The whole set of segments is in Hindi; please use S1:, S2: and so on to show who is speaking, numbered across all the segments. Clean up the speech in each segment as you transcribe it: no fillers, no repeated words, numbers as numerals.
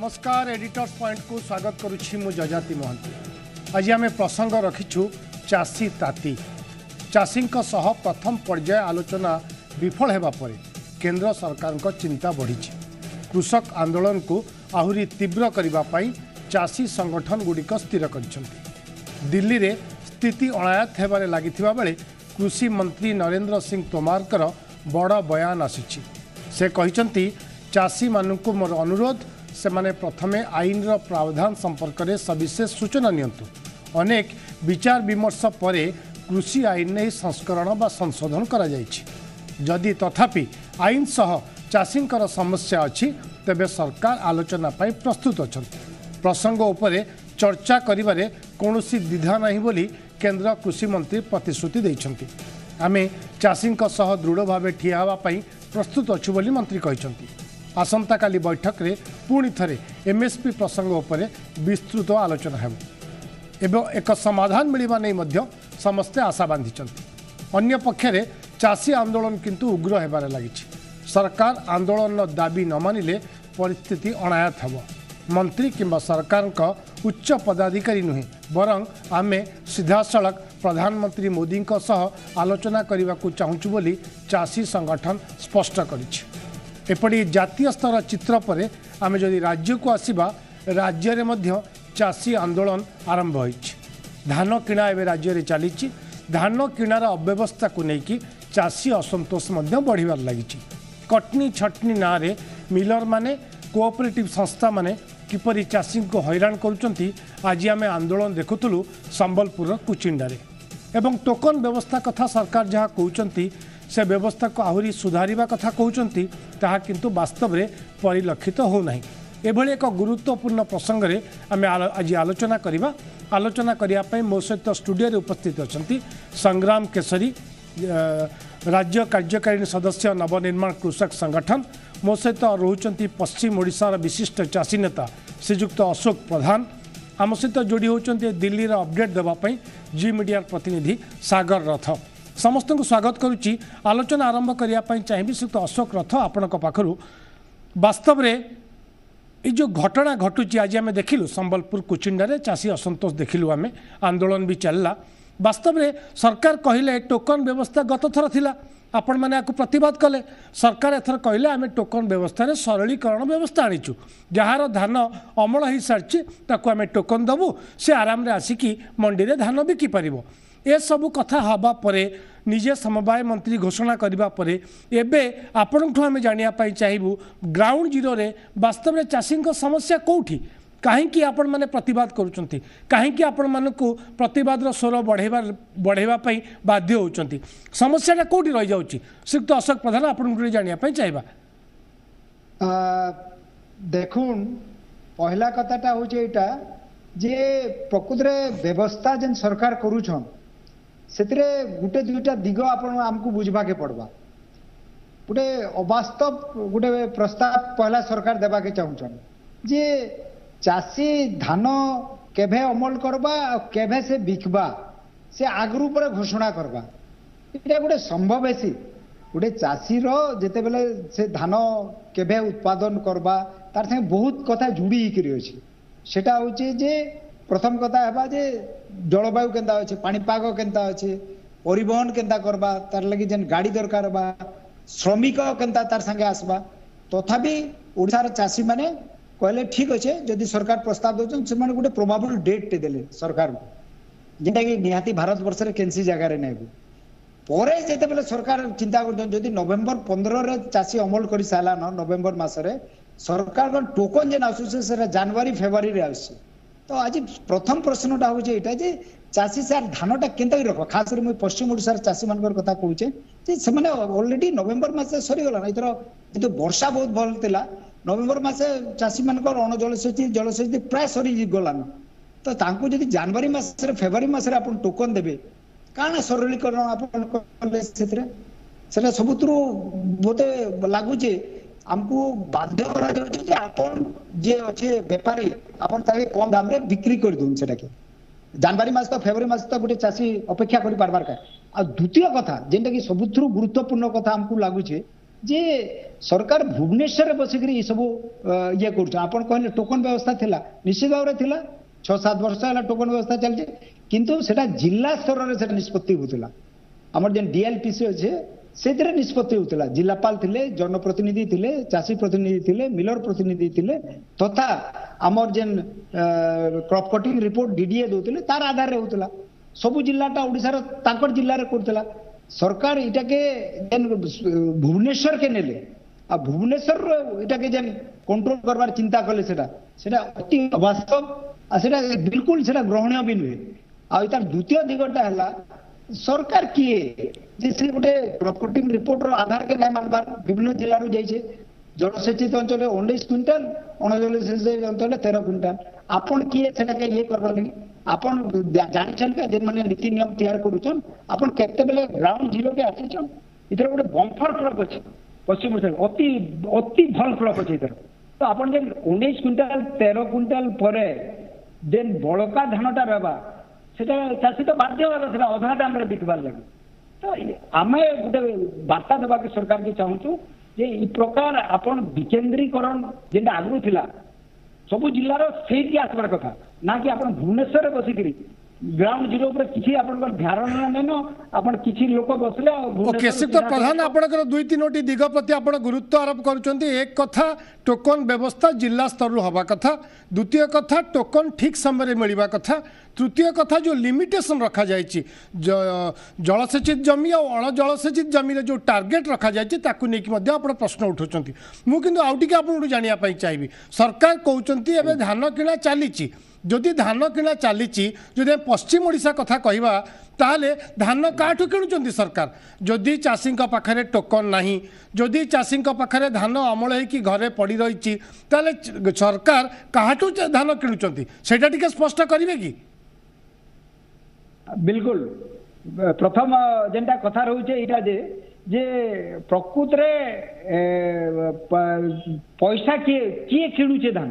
S1: नमस्कार एडिटर्स पॉइंट को स्वागत करुछि मु जजाति महंती। आज आम प्रसंग रखिछु चाषी ताती। चाषी प्रथम पर्याय आलोचना विफल हेबा परे केंद्र सरकार को चिंता बढ़ी। कृषक आंदोलन को आहुरी तीव्र करबा पई चाषी संगठन गुड़िक स्थिर करिसेंति। दिल्ली रे स्थिति अणायत हेबारे लागिथिबा बेले कृषि मंत्री नरेंद्र सिंह तोमारकर बड़ बयान आसीछि। से कहिसेंति चाषी मानकु मोर अनुरोध से माने प्रथमे आईन रो प्रावधान संपर्क में सविशेष सूचना नियंतु। अनेक विचार विमर्श परे कृषि आईन में संस्करण बा संशोधन करा जायछि। जदि तथापि आईन सह चाषींकर समस्या अछि तेबे सरकार आलोचना पाई प्रस्तुत अछंती। प्रसंग उपरे चर्चा करिबारे कोनोसी द्विधा नहीं बोली केंद्र कृषि मंत्री प्रतिश्रुति दैछंती। आमे चाषींक सह दृढ़ भावे ठिया हेबा पाई प्रस्तुत अछु बोली मंत्री कहिसंती। आसंता काली बैठक रे पुणी थरे एमएसपी प्रसंग उपरे विस्तृत आलोचना हेबो एवं एक समाधान मिलिबा नै मध्य समस्ते आशा बांधिचंती। अन्य पक्षरे चाषी आंदोलन किंतु उग्र हेबारे लागिछि। सरकार आंदोलन दाबी न मानिले परिस्थिति अणायत हेबो। मंत्री किंबा सरकार का उच्च पदाधिकारी नुहे बरं आमे सीधा सड़क प्रधानमंत्री मोदी सह आलोचना करने को चाहूँ बोली चाषी संगठन स्पष्ट करिछि। एपड़ी जातीय स्तर चित्र पर आम जदि राज्य को आसवा राज्य रे मध्य चाषी आंदोलन आरंभ होइछि। धान किणा एवं राज्य रे चली। धान किणार अव्यवस्था को लेकिन चाषी असंतोष बढ़िबार लगी। कटनी छटनी ना रे मिलर माने कोऑपरेटिव संस्था माने किपरि चाषी को हैरान करुचंती। आज आम आंदोलन देखुलु संबलपुर कुचिंडारे एवं टोकन व्यवस्था कथा सरकार जहाँ कहते से व्यवस्था को आहुरी सुधारिबा कथा कहते ताहा किंतु वास्तव में परिलक्षित होना। एभली एक गुरुत्वपूर्ण प्रसंग रे आम आज आलोचना करिबा। आलोचना करने मो सहित स्टूडियो रे उपस्थित अछंती संग्राम केसरी राज्य कार्यकारिणी सदस्य नवनिर्माण कृषक संगठन। मो सहित रोचंती पश्चिम ओडिशार विशिष्ट चाषी नेता श्रीजुक्त अशोक प्रधान। आम सहित जोड़ी होचंती दिल्ली रा अपडेट देवाई जी मीडिया प्रतिनिधि सागर रथ। समस्त को स्वागत करुच्ची। आलोचना आरंभ करने चाहिए श्रीयुक्त अशोक रथ आपण पाखु वास्तव में ये जो घटना घटुची आज आम देखिलु संबलपुर कुचिंडारे चाषी असंतोष देखिलु आम आंदोलन भी चलला। वास्तव में सरकार कहले टोकन व्यवस्था गत थर थिला आपण मैंने आपको प्रतिवाद कले। सरकार एथर कहले आम टोकन व्यवस्था सरलीकरण व्यवस्था आनीचु जार धान अमल हो सारी ताकू आम टोकन दबू से आराम आसिकी मंडी रे धान बिकी पारिबो। ए सबू कथा हवा परे निजे समवाय मंत्री घोषणा करने पर एवं आपण आम जानापी चाहबू ग्राउंड जीरो रे वास्तव में चाषी समस्या कौटी कहीं आपण मैंने प्रतिवाद करुँच कहीं आपण मानू प्रतिवाद स्वर बढ़ाई बाध्य होती समस्याटा कौटी रही जाऊँगी। श्रीयुक्त अशोक प्रधान आपण जानापी चाहिए।
S2: देखुन पहला कथाटा हूँ यहाँ जे प्रकृत व्यवस्था जेन सरकार करुछन से गोटे दुईटा दिग आपको बुझवा के पड़वा। गोटे अवास्तव गोटे प्रस्ताव पहला सरकार देवा के चाहून जे चाषी धान केभे अमल करबा केभे से बिकबा से आगरू पर घोषणा करबा। ये गोटे संभव है सी गोटे चाषी जिते बेले से धान केभे उत्पादन करबा तार संगे बहुत कथा जोड़ी अच्छी। सेटा होचे जे प्रथम कथा है जे जलवायु केंता अच्छे पाणीपाग केंता अच्छे परिवहन केंता करबा तार लगी जेन गाड़ी दरकार बा श्रमिक केंता तार संगे आसबा। तथापि ओडिशार चाषी माने कहले ठीक अच्छे जदि सरकार प्रस्ताव दौन से गोटे प्रोबाबल डेट देले सरकार जेटा कि निहाती भारत वर्ष रे केनसी जगह रे नै परे जेते बेले सरकार चिंता करछन जदि नवेम्बर 15 रे चाषी अमल करि साला न नवेम्बर मास रे सरकार का टोकन जेन आसुचे से जनवरी फेब्रुआरी रे आसे। तो आज प्रथम प्रश्नटा हूँ यहाँ जे चाषी सार धानटा केनता रख खास कर पश्चिम ओडिशार चाषी मान कथा कहूचे से ऑलरेडी नवेम्बर मस सरीगला इधर जो वर्षा बहुत भल था नवेम्बर मस चाषी मान अण जलसेची प्राय सरी गलान। तो जब जनवरी मस फेब्रुआरी मस टोकन देवे कण सरलीकरण से सबुत बोते लगुचे हमको बाध्य करा जाउछि जे आपण जे अच्छे व्यापारी आपण ताके कम दाम रे बिक्री कर दून सेटा के जनवरी मास तो फेब्रुआरी मास तो गोटे चाषी अपेक्षा करि पारबार का। आ द्वितीय कथा जेंटा कि सबुथुरु गुरुत्वपूर्ण कथा हमको लगुचे जे सरकार भुवनेश्वर बसिक सब ये कर कहले टोकन व्यवस्था थिला निश्चित भाव थिला 6-7 वर्ष है टोकन व्यवस्था चलছে किंतु सेटा जिला स्तर रे सेटा निष्पत्ति होतला हमर जेन डीएलपीसी अच्छे से निष्पत्ति होता जिलापाल थे जनप्रतिनिधि थे चाषी प्रतिनिधि थे मिलर प्रतिनिधि थे तथा आमर जेन क्रॉप कटिंग रिपोर्ट डीडीए दौले तार आधार होता सबू जिलाटा ओडिशार तांकर जिल्ला रे करतला सरकार इटा के जेन भुवनेश्वर के नेले आ भुवनेश्वर इटा के जेन कंट्रोल करबार चिंता कले सेटा अति अवास्तव आ सेटा बिल्कुल सेटा ग्रहणीय भी नुहे आ इतार द्वितीय दिगटा हला सरकार किए जैसे गोटे क्रॉप कटिंग रिपोर्ट रो आधार के नहीं मानबार विभिन्न जिला रू जाइछे जलसेचित अंचल 19 क्विंटल अणजलसेचित अंचल 13 क्विंटल आपण किए सेटा के ये करबा लगी आपण जानछन के जे माने नीति नियम तैयार करूछन आपण केते बेले ग्राउंड जीरो के आछन इधर गोटे बम्फर क्रॉप अछि पश्चिम ओडिसा अति अति भल क्रॉप अछि इधर तो आपण जे 19 क्विंटल 13 क्विंटल परे जेन बळका धानटा रहबा सेटा चाषी तो बाध्य होगा अधा दाम बिकबार लगे तो आम गोटे बार्ता देवा के सरकार के चाहूँ जे इ प्रकार आपण विकेंद्रीकरण जेटा आगु थिला सबु जिल्लार सेठी आसबार कथा ना कि आपण भुवनेश्वर बसिकरी ग्राउंड जीरो पर किसी आपन ध्यान नेनो आपण किसी लोक बसले
S1: ओके तो प्रधान आपनकर 2-3टी दिग प्रति आपण गुरुत्व आरोप करूछंती एक कथा टोकन व्यवस्था जिला स्तर रु हवा कथा द्वितीय कथा टोकन ठीक समय मिलवा कथा तृतीय कथा जो लिमिटेशन रखा जायछि जलसेचित जमी और अणजलसेचित जमी रे जो टार्गेट रखा जायछि ताकु नेकी मध्ये आपण प्रश्न उठौछंती मु किंतु आउटिके आपण जानिया पई चाहिबी सरकार कहउछंती एबे धान किणा चालीछि जदि धान किणा चली जदि पश्चिम ओडिशा कथा कहवा ताले धान काठू किणुचंती सरकार जदि चाषी पाखरे टोकन नाही जदि चाषी पाखरे धान अमल होगी घरे पड़ी रही ताले सरकार काठू धान किणुचंती सेटा टिके स्पष्ट करिवे कि
S2: बिल्कुल प्रथम जेनटा कथा रहउचे इटा जे प्रकृत रे पैसा किए किणुचे धान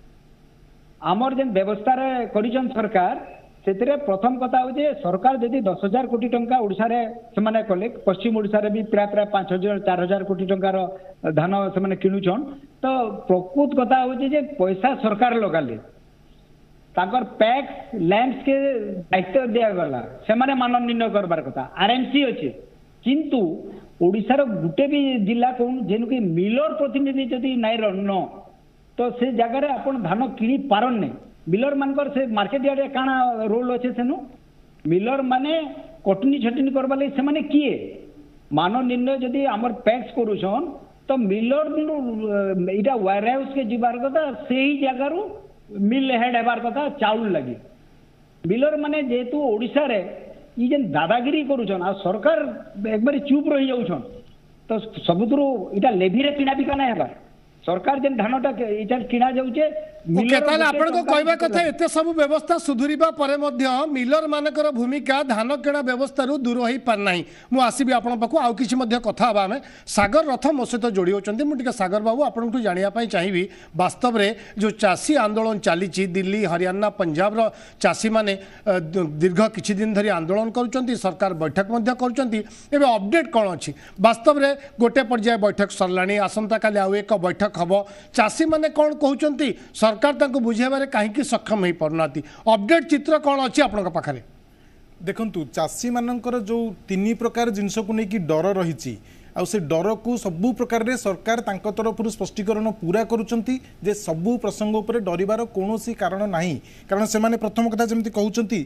S2: आमर जेन व्यवस्था रे करिजन सरकार सेतरे प्रथम कथा हो जे सरकार जदि 10,000 कोटी टंका ओडिसा रे समाने कले पश्चिम ओडिसा रे भी प्राय 5,000-4,000 कोटी टंकार धान समाने किणुछन तो प्रकृत कथा हो जे पैसा सरकार लगाले ताकर पैक्स लैंड्स के दायित्व दिया गला सेमाने मान निर्णय करबार कथा आरएमसी अछि किंतु ओडिसा रो गुटे भी जिला कोन जेनु कि मिलर प्रतिनिधि जदि नाइ रहनो तो से जगह रे आपण धान किणी पारन ने मिलर मानकर से मार्केट यार्ड काना रोल अच्छे सेनु मिलर माने कटनी छटनी करबा ले से माने किए मान निर्णय जदि हमर पैक्स करूछन तो मिलर इटा वेयर हाउस के जिबार कथा सेही जगह रो मिल हेड हेबार कथा चाउल लगी मिलर माने जेतु ओडिसा रे ई जेन दादागिरी करूछन आ सरकार एक बार चुप रही जाउछन तो सबुतरो इटा लेभी रे किना बिका ना हेबा सरकार जेन धानटा इटा किना जाउचे
S1: ओके ताले आपण को कहबा कथा एते सब व्यवस्था सुधुरिबा परे मध्य मिलर मानकर भूमिका धान किणा व्यवस्था रु दूर होई पार नाही मु आसीबी आपण पाखु आउ किछि मध्य कथा हबा में सागर रथ मो सहित जोड़ी होचंती मु टिके सागर बाबू आपण को जानिया पई चाहिबी वास्तव रे जो चासी आंदोलन चालीची दिल्ली हरियाणा पंजाब रो चासी माने दीर्घ किछि दिन धरि आंदोलन करूचंती सरकार बैठक मध्य करूचंती एबे अपडेट कोन अछि वास्तव रे गोटे पर्याय बैठक सरलाणी आसंता काले आउ एक बैठक हबो चासी माने कोन कहउचंती सरकार तांको बुझेबारे काहेकि सक्षम होई परनाती अपडेट चित्र कोन अछि आपनक पाखरे
S3: देखंतु चासी मानकर जो 3 प्रकार जिनस को नेकी डर रही आ से डर को सबू प्रकार रे सरकार तांको तरफ स्पष्टीकरण पूरा करूचंती जे सबू प्रसंग उपरे डरिबार कोनोसी कारण नाही कारण से माने प्रथम कथा जेमति कहउचंती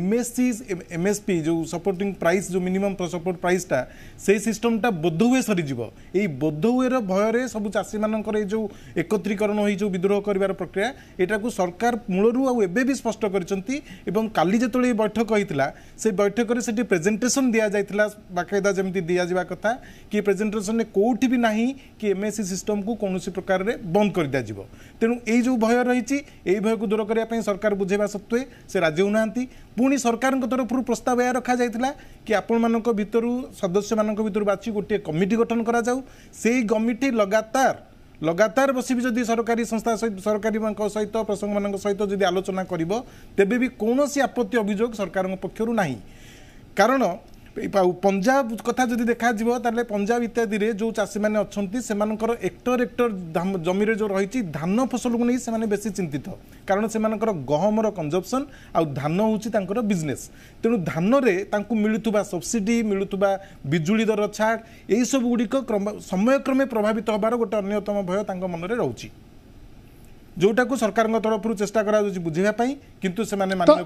S3: एमएसपी जो सपोर्टिंग प्राइस जो मिनिमम सपोर्ट प्राइस टा से सिस्टम टा बोधहुए सरी जीवो एई बोधहुए रो भय रे सबू चासी मानकर ए जो एकत्रीकरण होई जो विद्रोह करिवार प्रक्रिया एटा को सरकार मूलरू आ एबे भी स्पष्ट करिसंती एवं काली जेतळे बैठक होइतिला से बैठक रे सेठी प्रेजेंटेशन दिया जाइतिला बाकायदा जेमति दिया जिबा कथा कि प्रेजेंटेशन कोठी भी नहीं कि एमएससी सिस्टम को कौन प्रकार रे बंद कर दिया जिवो तेणु ये जो भय रही भय को दूर करने सरकार बुझेबा सत्वे से राजी होना पुणी सरकार तरफ प्रस्ताव यह रखा जाइतिला कि आपण मानक भितरु सदस्य मानक भितरु बाची गोटे कमिटी गठन करा जाऊ से कमिटी लगातार बसी जदि सरकारी संस्था सरकारी सहित प्रसंग मान सहित जदि आलोचना करिवो तेबे भी कौन आपत्ति अभियोग सरकार पक्षरु नहीं कारण पंजाब कथा जदि देखा ताले पंजाब इत्यादि रे जो चाषी मैंने अच्छा से हेक्टर हेक्टर जमी जो रही धान फसल को नहीं से बेसी चिंतित कारण से गहमर कंजप्शन आ धान हूँ बिजनेस तेणु धान में मिलुवा सब्सिडी मिलुवा बिजुली दर छाड़ यही सब गुड़िक समय क्रमे प्रभावित होबार गोटे अन्यतम भय मन में रोचे जोटा को सरकार तरफ चेष्टा करा बुझापी किंतु से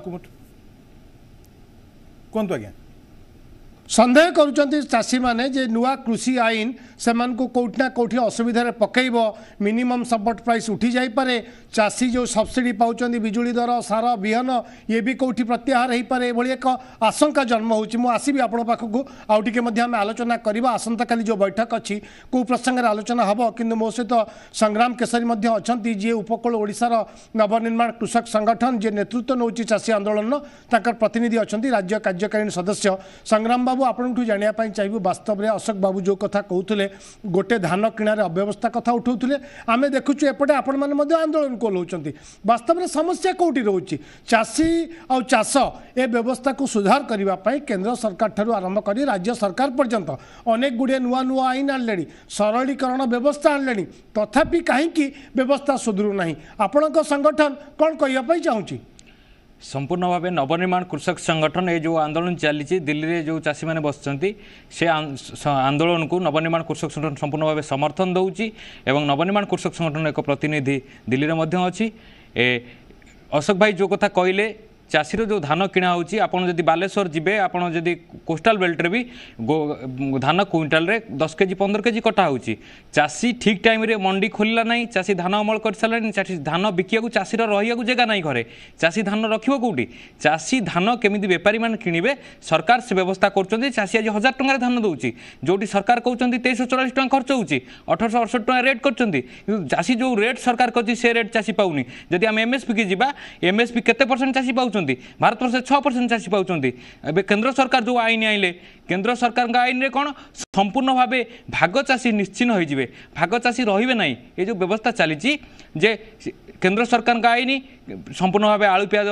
S3: कहतु आज्ञा
S1: सन्देह करुँच चाषी मैंने जे नुआ कृषि आईन से कौटना कौटी असुविधा पकईब मिनिमम सपोर्ट प्राइस उठी जापे चाषी जो सब्सिडी पाँच बिजुली दर सार विहन ये भी कौटी प्रत्याहार हो पारे ये एक आशंका जन्म होसबी आपण पाखक आउ टे आम आलोचना करवा आसंता काली जो बैठक अच्छी कौ प्रसंग आलोचना हम कि मो सहित संग्राम केसरी अच्छा जी उपकूल ओडिशार नवनिर्माण कृषक संगठन जी नेतृत्व नौ चाषी आंदोलन प्रतिनिधि अच्छा राज्य कार्यकारिणी सदस्य संग्राम बाबू आपंठू जानापी चाहिए वास्तव में अशोक बाबू जो कथा कहते गोटे धान किणारे अव्यवस्था कथा उठाऊे आम देखुचु एपटे आपण मैंने आंदोलन कोल्हाउछंती वास्तव में समस्या कौटी रोचे चाषी और चाष ए व्यवस्था को सुधार करने केंद्र सरकार ठारू आरंभ कर राज्य सरकार पर्यंत अनेक गुड़े नुआ नुआ आईन आने सरलीकरण व्यवस्था आने तथापि कहीं व्यवस्था सुधरू ना आपण संगठन कौन कहवाई चाहूँगी
S4: संपूर्ण भाव नवनिर्माण कृषक संगठन ये जो आंदोलन चली दिल्ली में जो चाषी मैंने बसुँच से आंदोलन को नवनिर्माण कृषक संगठन संपूर्ण भाव समर्थन दौची एवं नवनिर्माण कृषक संगठन एक प्रतिनिधि दिल्ली में अच्छी अशोक भाई जो कथा कहले चाषीर जो धान किणा होची आपण जदि बालेश्वर जिबे आपण जदि कोस्टाल बेल्ट रे भी धान क्विंटाल रे 10 केजी 15 केजी कटा होची चाषी ठीक टाइम रे मंडी खोलला नहीं चाषी धान अमल कर सारा चाषी धान बिकिया चाषीर रहिया जगह नहीं घरे चाषी धान रखिबो कोठी चाषी धान केमिति व्यापारी मान किनिबे सरकार से व्यवस्था करछन्ती चाषी आज 1000 टंका धान दउची जोटी सरकार कहउछन्ती 2340 टंका खर्च होची 1868 टंका रेट करछन्ती चाषी जो रेट सरकार करछि से रेट चाषी पाउनी जदि हम एमएसपी के जिबा एमएसपी केते परसेंट चाषी पाउछन्ती भारत वर्ष 6% चाषी पाउछन्ती एबे केंद्र सरकार जो आईन आइले केंद्र सरकार का आईन रे कोन संपूर्ण भावे भाग चाषी निश्चिन्न हो जिवे भाग चाषी रहिबे नाही ए जो व्यवस्था चली जे केंद्र सरकार का आईन संपूर्ण भाव आलू प्याज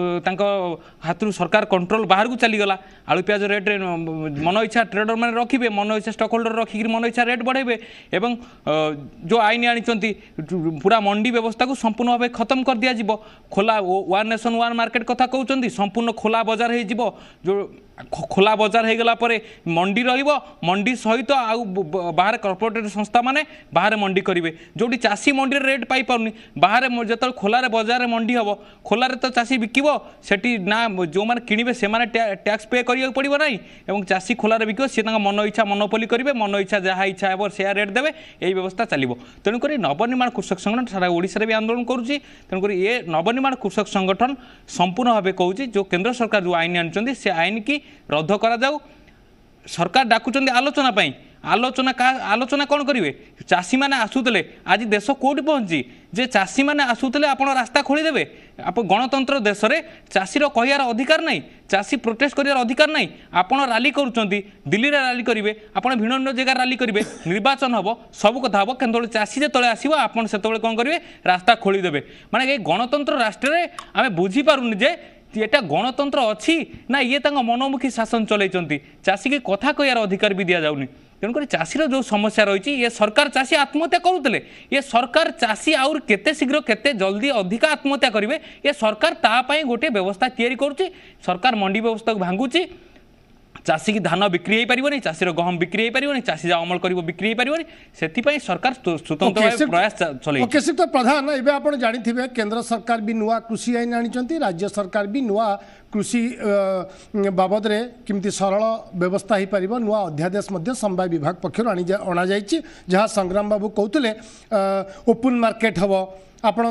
S4: हाथ सरकार कंट्रोल बाहर को चलीगला आलू प्याज रेट मन इच्छा ट्रेडर मैंने रखिए मन इच्छा स्टक होल्डर रखिक मन इच्छा रेट बढ़ेबे एवं जो आईन आनी पूरा मंडी व्यवस्था को संपूर्ण भाव खत्म कर दिया जिवो खोला वन नेशन वन मार्केट कथा कहउछन्ती संपूर्ण खोला बाजार हो जिवो जो खोला बाजार हो गला परे मंडी रहिबो मंडी सहित आउ बाहर कॉर्पोरेट संस्था माने बाहर मंडी करिवे जोटी चाषी मंडी रेट पाई पाउनी बाहर जतल खोला रे बाजार रे मंडी हबो खोला रे तो चाषी बिकिबो सेठी ना जो माने किनिबे से माने टैक्स पे करियो पड़िबो नाही एवं चाषी खोला रे बिकिबो से तांगा मन इच्छा मोनोपोली करिवे मन इच्छा जहा इच्छा हेबो से रेट देबे एई व्यवस्था चलिबो तेनु करी नवनिर्माण कृषक संगठन सारा ओडिसा रे भी आंदोलन करूची तेनु करी ए नवनिर्माण कृषक संगठन संपूर्ण भाबे कहूची जो केंद्र सरकार जो आईन आनचंदी से आईन की रद्द करा जाऊ सरकार डाकुचंदी आलोचना पाई आलोचना कौन करेंगे चाषी मैंने आसुले आज देश कौटी पहुँची जे चाषी मैंने आसुले आप रास्ता खोलीदेवे आप गणतंत्र देश में चाषीर कहार अधिकार नहीं चाषी प्रोटेस्ट कर अधिकार नहीं आपड़ राली करुँच दिल्ली में राली करेंगे आप भिन्न जगह राली करेंगे निर्वाचन हम सब कथा हम केवल चाषी जो आसो आप से कौन करेंगे रास्ता खोलीदेवे माने ये गणतंत्र राष्ट्र में आम बुझीपारुनि जे एटा गणतंत्र अच्छी ना ये मनोमुखी शासन चलती चाषी के कथा कहर अधिकार भी दि जाऊनी तेणुक चाषीर जो समस्या रही ये सरकार चाषी आत्महत्या करुले ये सरकार चाषी आउर केते शीघ्र केते जल्दी अधिका आत्महत्या करेंगे ये सरकार तापाई गोटे व्यवस्था तैयारी करुच्ची सरकार मंडी व्यवस्था को भांगुची चाषी की धान बिक्री हो पारिबनी चाषीर गहम बिक्री हो पारिबनी चाषी जा अमल करिवो बिक्री हो पारिबनी सेतिपई सरकार स्वतंत्र प्रयास चलै
S1: केसित प्रधान एबे आपण जानिथिबे केंद्र सरकार भी नुआ कृषि आईन आनिचंती राज्य सरकार भी नुआ कृषि बाबद रे किमती सरल व्यवस्था हो पार नुआ अध्यादेश समवाय विभाग पक्षर अणा जाइछि जहाँ संग्राम बाबू कहते ओपन मार्केट हम आपण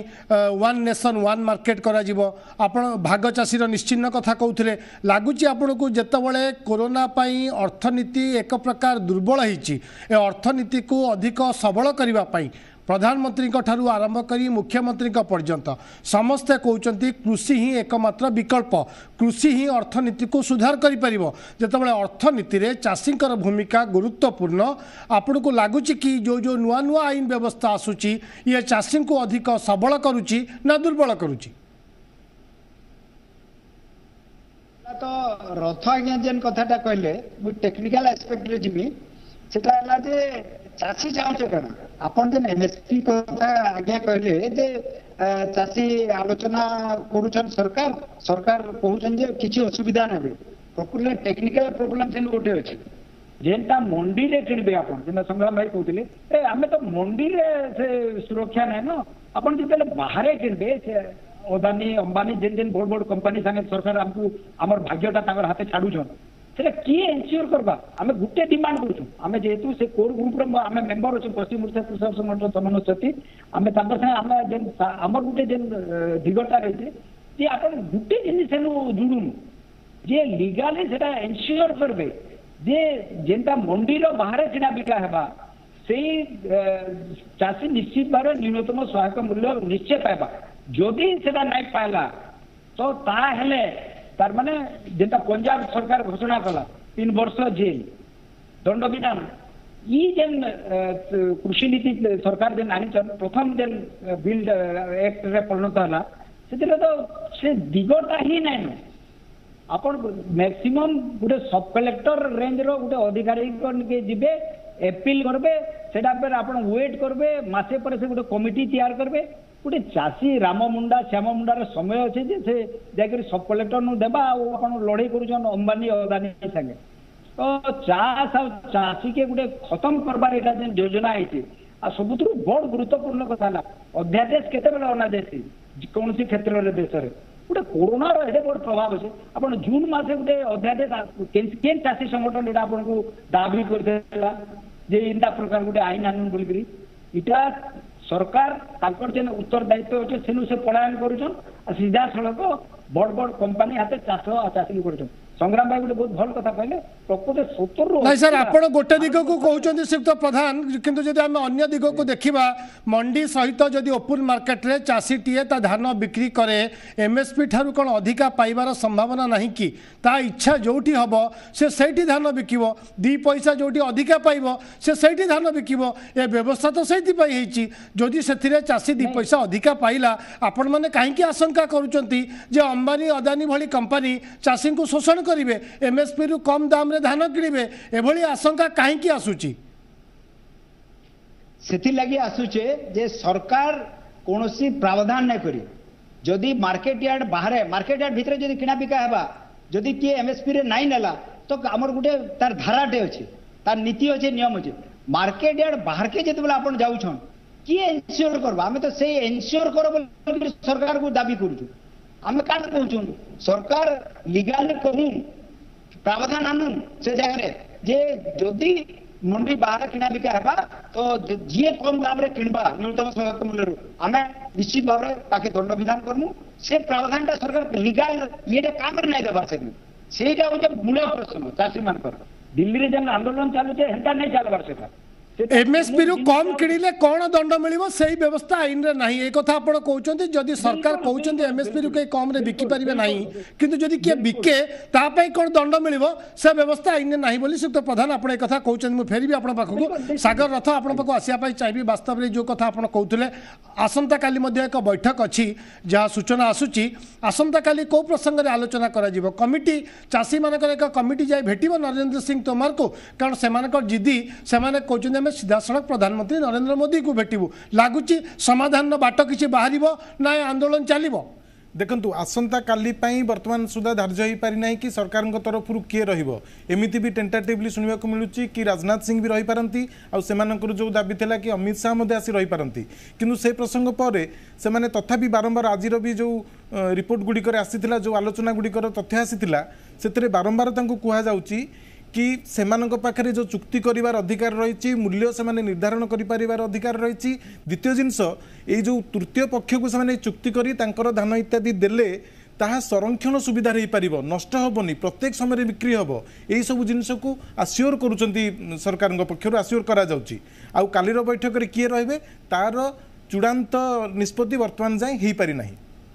S1: वन नेशन वन मार्केट करा आपण भाग चाषीर निश्चिन्न कथा कहते लगुच आपण को जितेबाला कोरोना अर्थनीति एक प्रकार दुर्बल होती अर्थनीति को अधिक सबल करने प्रधानमंत्री ठारू आरंभ करी मुख्यमंत्री पर्यंत समस्ते कहते कृषि ही एकमात्र विकल्प कृषि ही अर्थनीति को सुधार करें जितेबाला अर्थनीति रे चाषी भूमिका गुरुत्वपूर्ण आपन को लगुच कि जो जो नुआ नुआ आईन व्यवस्था आसूची ये चाषी को अधिक सबल करुच्ची ना दुर्बल करुच्ची
S2: तो रथ आज्ञा जेन कथाटा कहले मु टेक्निकल एस्पेक्ट रे जिमी सेटा हला जे चासी चाहूचे कना आपन जेन एमएसपी कथा आज्ञा कहले जे चासी आलोचना करूछन सरकार सरकार कहूछन जे किछि असुविधा नै प्रॉपर्ली टेक्निकल प्रॉब्लम सेन गोटे अछि जेनटा मंडी रे किनबे आपन जेना संग्राम भाई कहतिले ए हमें तो मंडी रे से सुरक्षा नै न आपन जेतले बाहरे किनबे से अदानी अंबानी जेन जेन बड़ बड़ कंपनी संगे सरकार हमको हमर भाग्यटा ताकर हाथे छाडुछन सेटा किए एन्श्योर करबा हमें गुटे डिमांड करूछु हमें जेतु से कोर ग्रुप रे हमें मेंबर अछि पश्चिम ओडिशा कृषक संगठन समन्वय समिति हमें ताकर संगे हमें जेन हमर गुटे जेन दिगटा रहिছে जे आपन गुटे जिनिस सेनु जुडुनु जे लीगली सेटा एन्श्योर करबे जे जेनटा मंडी रो बाहर किना बिका हेबा सेई चासी निश्चित भाव न्यूनतम सहायक मूल्य निश्चय पाइबा जदि सेटा नहीं पाइला तो ता हेले तार माने जेनटा पंजाब सरकार घोषणा कला 3 वर्ष जेल दंड विधान ई जेन कृषि नीति सरकार जेन आनी प्रथम जेन बिल एक्ट रे परिणत हला सेतिले तो से दिगटा ही नहीं अपन मैक्सिमम गोटे सब कलेक्टर रेंज रो गोटे अधिकारी के जिबे अपील करबे सेटा पर अपन वेट करबे मासे पर से गोटे कमिटी तैयार करबे गोटे चासी राम मुंडा श्याम मुंडार समय अच्छे जे से जाकर सब कलेक्टर नु देबा अपन लड़ाई करूछन अंबानी अदानी संगे तो चासी के गोटे खत्म करबार एटा जे योजना आइछि आ सबुतु बड़ गुरुत्वपूर्ण कथा ना अध्यादेश केते बेला अनादेश कौन सी क्षेत्र रे देश रे गोटे कोरोना रो एडे बड़ प्रभाव अछि अपन जून मासे गोटे अध्यादेश केन चासी संगठन एटा अपन को दाबी करथेला जे इंदा प्रकार गोटे आईन आनन बोलकरी इटा सरकार ताकर जेन उत्तरदायित्व अच्छे सेनु से पलायन करूछन आ सीधा सड़क बड़ बड़ कंपनी हाथे चाष चाषी करूछन संग्राम भाई गोटे बहुत भल कथा कहले प्रकृत 70
S1: नहीं सर आपण गोटे दिग को कहउछन श्रीयुक्त प्रधान किंतु जदि हम अन्य दिग को देखिबा मंडी सहित जदि ओपन मार्केट रे चासी टीए ता धान बिक्री करे एमएसपी ठारू कोन अधिका पाइबार संभावना नहीं कि ता इच्छा जोठी हबो से सेठी धान बिकिबो 2 पैसा जोठी अधिका पाइबो से सेठी धान बिकिबो ए व्यवस्था तो सेठी पाई हेची जदि सेथिरे चासी 2 पैसा अधिका पाइला आपण माने काहे की आशंका करूचंती जे अंबानी अदानी भली कंपनी चासी को शोषण करिवे एमएसपी रु कम दाम रे धान किनिबे एभली आशंका काहे की आसुची
S2: सेति लागि आसुचे जे सरकार कोनोसी प्रावधान नै करी जदि मार्केट यार्ड बाहरे मार्केट यार्ड भितरे जदि किना बिका हेबा जदि के एमएसपी रे नाइ नेला तो हमर गुटे तार धाराटे अछि तार नीति अछि नियम अछि मार्केट यार्ड बाहर के जेतबेला आपण जाउछन की एन्श्योर करबा हमें तो से एन्श्योर करबो सरकार को दाबी करूछु हमें कान कहूँ सरकार लीगल कहूँ प्रावधान आनु से जगह जे जदि मंडी बाहर किना बिका हेबा तो जी कम दाम रे किनबा न्यूनतम सहायक मूल्य हमें निश्चित भाव रे ताके दंड विधान करमु से प्रावधान ता सरकार लीगल ये काम रे नै देबा सेटा होचे मूल प्रश्न चासी मानकर दिल्ली रे जन आंदोलन चालू छे हेता नै चालबार सेटा
S1: एमएसपी रु कम किଣିले कौन दंड मिलिबो सही व्यवस्था आईन रे नाही ए कथा आपण कहउचंती जदि सरकार कहउचंती एमएसपी रु के कम रे बिकी परिबे नाही किंतु जदि के बिके ता पई कोन दंड मिलिबो से व्यवस्था आईन रे नाही बोली सुक्त प्रधान आपण ए कथा कहउचंती मु फेरबी आपण पाखको सागर रथ आपण पाखको आसिया पई चाइबी वास्तव रे जो कथा आपण कहउतले आसंता काली मध्ये एक बैठक अछि जहा सूचना आसुची आसंता काली को प्रसंग रे आलोचना करा जिवो कमिटी चासी मानकर एक कमिटी जाय भेटिबो नरेंद्र सिंह तोमर को कारण से मानकर जिदी से माने कहउचंती सीधा सड़क प्रधानमंत्री नरेंद्र मोदी को भेटू लगुच समाधान बाट किसी बाहर ना आंदोलन चलो
S3: देखु आसंता काली बर्तमान सुधा धार्य हो पारि ना कि सरकार तरफ किए रमिति भी टेंटाटिवली शुणा मिलूँ कि राजनाथ सिंह भी रहीपारती आर जो दाबी था कि अमित शाह आसी रहीपारती किंतु से प्रसंग पर से तथापि बारंबार आज भी जो रिपोर्ट गुड़िक आसीला जो आलोचना गुड़िकर तथ्य आसीला से बारंबार कहुच्छी कि सेमानक पाखरे जो चुक्ति करिवार अधिकार रही मूल्य से निर्धारण करिपारिबार अधिकार रही द्वितीय जिनस ये जो तृतीय पक्ष को से चुक्ति करी तांकर धान इत्यादि देले ताहा संरक्षण सुविधा रही पारिबो नष्ट होबनी प्रत्येक समय बिक्री होबो एही सब जिनस को आश्योर करूचंती सरकार पक्षर आश्योर करा जाउची आ कालीर बैठक रे किए रहिबे तार चूड़ांत निष्पत्ति वर्तमान जाय हेई पारि नाही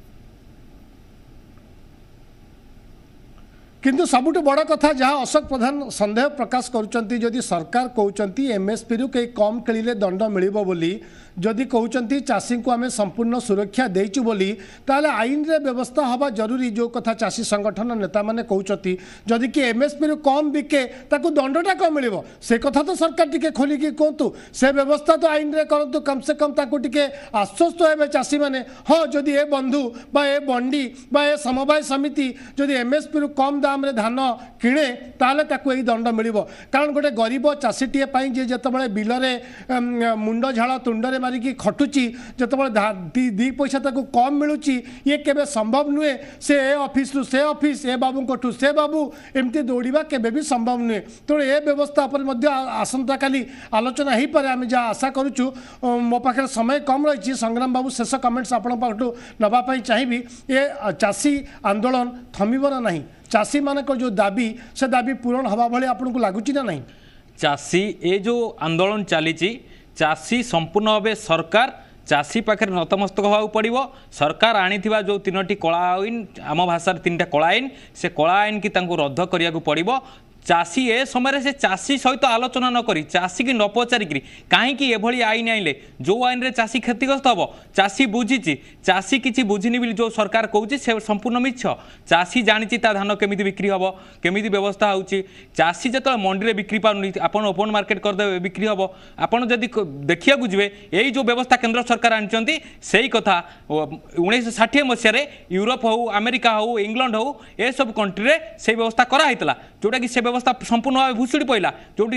S1: किंतु सबुठ बड़ कथा जहाँ अशोक प्रधान संदेह प्रकाश करुँच जदि सरकार कहते एमएसपी रु कई कम किଣିले दंड मिलिबो बोली जदि कहते चाषी को आम संपूर्ण सुरक्षा देचु बोली ताले आईन रे व्यवस्था हवा जरूरी जो कथा चाषी संगठन नेता माने कहते जदि कि एमएसपी रु कम बिके ताकू दंडटा कम मिल से कथा तो सरकार टिके खोलिकी कहतु से व्यवस्था तो आईन रे करतु कम से कम ताकू टिके आश्वस्त हेबे चाषी माने हाँ जदि ए बंधु बा ए बंडी बा ए समवाय समिति जदि एमएसपी रु कम दाम रे धान किणे ताले ताकू एई दंड मिलिबो कारण गोटे गरीब चाषीटीए पाई जे जतबळे बिलरे मुंड झाड़ तुंडरे मारिकी खटुची जतबळे दी पैसा ताकू कम मिलुची ये केबे संभव नुहे से ऑफिस रु से ऑफिस ए बाबू कोठू से बाबू एमती दौड़िबा केबे भी संभव नुहे तो ए व्यवस्था पर मध्य आसंता काली आलोचना हो पारे आम जहाँ आशा करूँ मो पाखे समय कम रही संग्राम बाबू शेष कमेंट्स आपण पाखु नापी चाहिए ये चाषी आंदोलन थमिब ना नहीं चाषी मानक जो दाबी से दाबी पूरण हवा भाई आपको लगुच ना नहीं
S4: चाषी ये जो आंदोलन चली चाषी संपूर्ण भाव सरकार चाषी पाखे नतमस्तक होगा पड़ो सरकार आनी जो 3टी कला आईन आम भाषा 3टा कला आईन से कला आईन की रद्द करने को पड़ो चाषी ए समय से चाषी सहित आलोचना न करी चाषी की न पचारिक कहीं एभली आईन आइले जो आईन रे चाषी क्षतिग्रस्त हम चाषी बुझी चाषी किसी बुझिनी बोली जो सरकार कहूँ से संपूर्ण मिछ चाषी जानी धान केमी बिक्री हम केमी व्यवस्था होची चाषी जो मंडी में बिक्री पार आपन ओपन मार्केट करदे बिक्री हम आपड़ जदि देखा जी यही जो व्यवस्था केंद्र सरकार आनी से कथा 1960 मसीह यूरोप हो अमेरिका हो इंग्लैंड हो ये सब कंट्री में से व्यवस्था कराइला जोटा कि से व्यवस्था संपूर्ण भाव भूषुड़ी पड़ा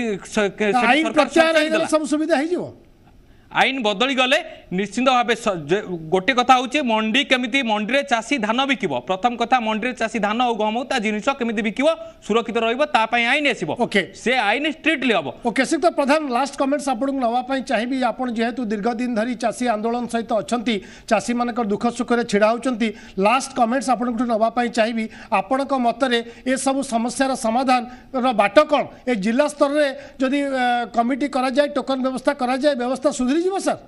S4: जो
S1: सब सुविधा हो
S4: आईन बदली गले निश्चित भाव गोटे कथा हूँ मंडी केमी मंडी में चाषी धान बिकिब प्रथम कथा मंडी में चाषी धान और गहम ता जिनिस केमी बिकिब सुरक्षित रही आईन आसो से आईन स्ट्रिक्टली हम
S1: ओके श्रीयुक्त प्रधान लास्ट कमेंट्स आपको नापी चाहिए आपड़ जेहेतु दीर्घ दिन धरी चाषी आंदोलन सहित अच्छा चाषी मान दुख सुख में छिड़ा होती लास्ट कमेंट्स आपको नापी चाहिए आपण मतरे ये सब समस्यार समाधान बाट कौन ए जिला स्तर में जदि कमिटी करा जाए टोकन व्यवस्था करा जाए व्यवस्था सुधरी जीव सर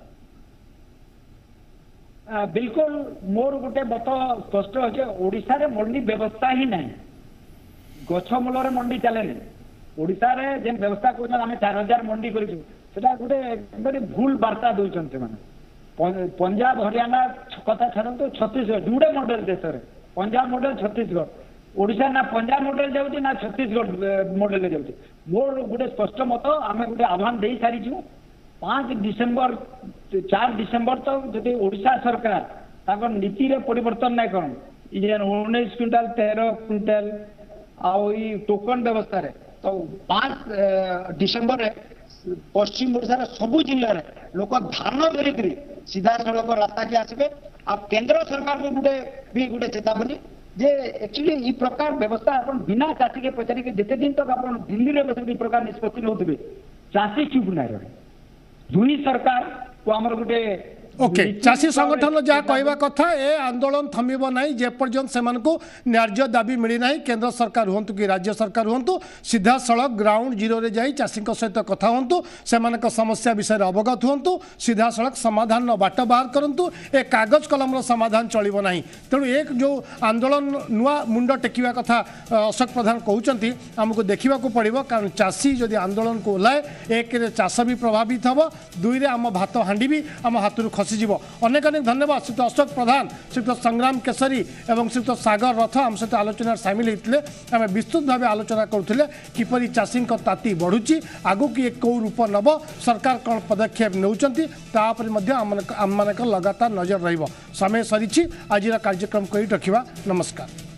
S5: बिल्कुल मोर गोटे मत स्पष्ट अच्छे ओडिशा रे मंडी व्यवस्था ही नहीं गछ मूल मंडी चले ओडिशा रे जेन व्यवस्था कर 4000 मंडी करा गोटे भूल वार्ता दौरान पंजाब हरियाणा कथा छाड़ू छत्तीसगढ़ जुड़े मॉडल देश में पंजाब मॉडल छत्तीसगढ़ ओडिशा ना पंजाब मॉडल जाऊँ ना छत्तीसगढ़ मॉडल जाऊँ मोर गोटे स्पष्ट मत आम गोटे आह्वान दे सारी 4 डिसेम्बर तक जदि ओडिशा सरकार नीति रे परिवर्तन नहीं करन 19 क्विंटाल 13 क्विंटाल आई टोकन व्यवस्था रे तो 5 डिसेम्बर पश्चिम ओडिशा सबू जिले में लोक धान धरिक सीधा सड़क रास्ता के आसबे आ केंद्र सरकार भी गोटे चेतावनी जे एक्चुअली ई प्रकार व्यवस्था अपन बिना चाषी के पचारिक जिते दिन तक आप दिल्ली में बस प्रकार निष्पत्ति नौथे चाषी चुप ना रहे दुई सरकार को आमर गोटे
S1: ओके चाषी संगठन जहाँ कहवा कथा ए आंदोलन थमिब ना जेपर्यंत से न्याय्य दाबी मिलना केंद्र सरकार हूँ कि राज्य सरकार हूँ सीधा सड़क ग्राउंड जीरो रे जाई चाषी सहित कथा हूँ से समस्या विषय अवगत हूँ सीधा सड़क समाधान बाट बाहर करूँ ए कागज कलम समाधान चलो ना तेणु एक जो आंदोलन नुआ मुंड टेकिवा कथा अशोक प्रधान कहते आमको देखा पड़ो कारण चाषी जदि आंदोलन को ओह्लाए एक चाष भी प्रभावित हम दुई आम भात हांडी भी आम हाथ खसीज अनेक अनेक धन्यवाद श्रीयुक्त अशोक प्रधान श्रीयुक्त संग्राम केसरी एवं श्रीयुक्त सागर रथ आम सहित आलोचना सामिल होते आम विस्तृत भाव आलोचना करुले किपरि चाषी ताती बढ़ुची आगु कि कौ रूप नब सरकार कौन पदक्षेप नौकरी आम लगातार नजर रही समय सरी आज कार्यक्रम को रखा नमस्कार।